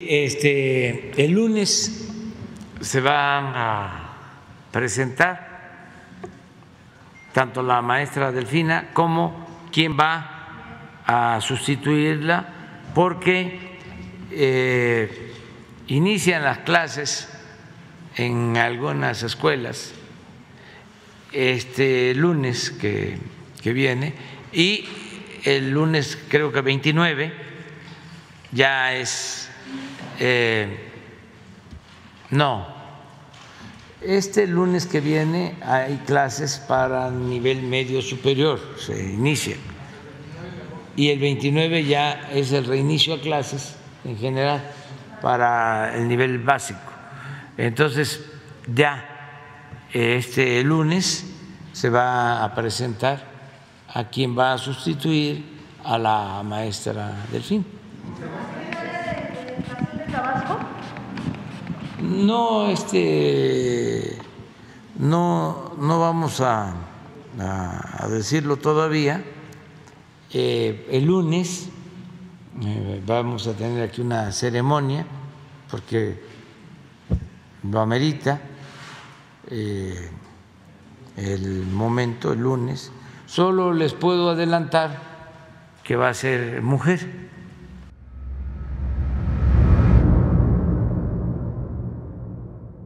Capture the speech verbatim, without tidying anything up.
Este, el lunes se van a presentar tanto la maestra Delfina como quien va a sustituirla, porque eh, inician las clases en algunas escuelas este lunes que, que viene, y el lunes creo que veintinueve ya es eh, no este lunes que viene hay clases para nivel medio superior, se inicia, y el veintinueve ya es el reinicio a clases en general para el nivel básico. Entonces ya este lunes se va a presentar a quien va a sustituir a la maestra Delfín. No, este, no, no vamos a, a decirlo todavía. Eh, el lunes eh, vamos a tener aquí una ceremonia porque lo amerita eh, el momento, el lunes. Solo les puedo adelantar que va a ser mujer.